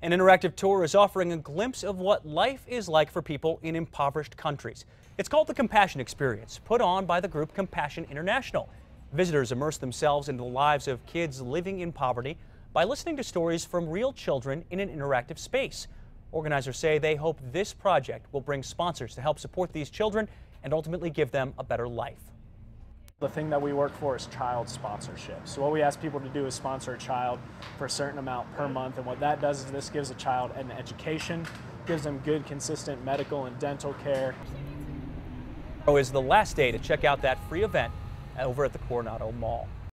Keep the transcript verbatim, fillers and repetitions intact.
An interactive tour is offering a glimpse of what life is like for people in impoverished countries. It's called the Compassion Experience, put on by the group Compassion International. Visitors immerse themselves into the lives of kids living in poverty by listening to stories from real children in an interactive space. Organizers say they hope this project will bring sponsors to help support these children and ultimately give them a better life. The thing that we work for is child sponsorship. So what we ask people to do is sponsor a child for a certain amount per month, and what that does is this gives a child an education, gives them good, consistent medical and dental care. Tomorrow is the last day to check out that free event over at the Coronado Mall.